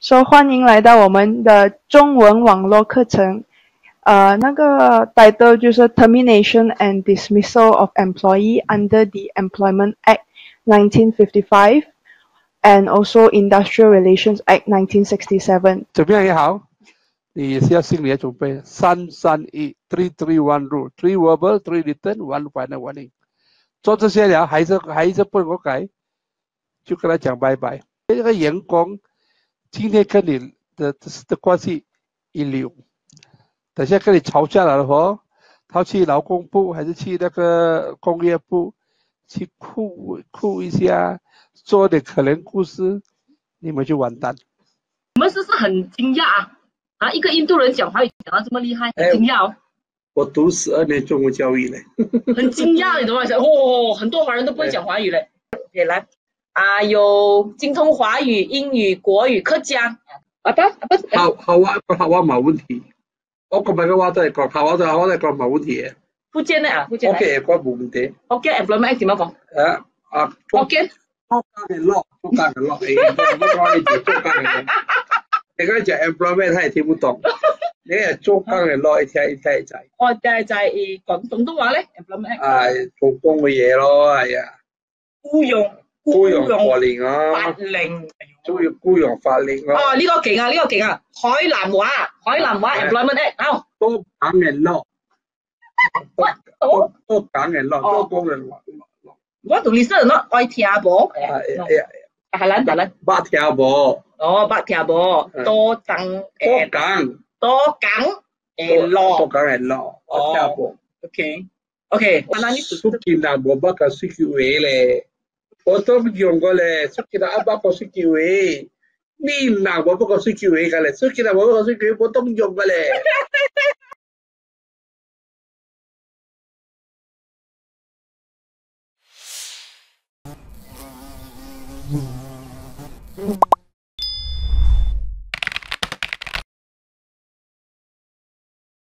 说欢迎来到我们的中文网络课程。那个 title 就是 Termination and Dismissal of Employee under the Employment Act 1955 and also Industrial Relations Act 1967。 怎么样也好，你也是要心理的准备。331 331 rule 3 verbal 3 written 1 final warning。做这些了还是不能够改，就跟他讲拜拜。这个员工今天跟你的关系一流，等下跟你吵架了哦，他去劳工部还是去那个工业部去哭一下，做点可怜故事，你们就完蛋。 我们是不是很惊讶啊？一个印度人讲华语讲到这么厉害，很惊讶哦。 我读12年中文教育嘞， 很惊讶，你懂吗？哦，很多华人都不会讲华语嘞。也来啊，有精通华语、英语、国语、客家。 好啊，冇問題。我今日嘅話都係講客話，我都係講冇問題嘅。 福建咧啊，福建。 OK，講冇問題。 OK employment 點樣講？福建。 中間嘅 law， 中間嘅 law， 乜講你就中間嘅 law。你嗰隻 employment 他也聽不懂，你係中間嘅 law 一聽就係。 我就係講廣東話咧 employment。 做工嘅嘢咯，係啊。 僱用法令啊。 法令。 都要僱用法令咯。 哦，呢個勁啊，呢個勁啊！海南話 employment act， 好。多講嘅 law。多講嘅 law， 多講嘅 law。 我同你說喏，愛聽無？係啦，得啦。 捌聽無？ 哦，捌聽無？多講嘅 law。 多講嘅 law， 我聽無。 OK。 出見啊，冇乜個需要嘅咧。我都用過咧，出見啊，冇個需要嘅。呢嗱冇個需要嘅㗎咧，出見啊冇個需要，我都用㗎咧。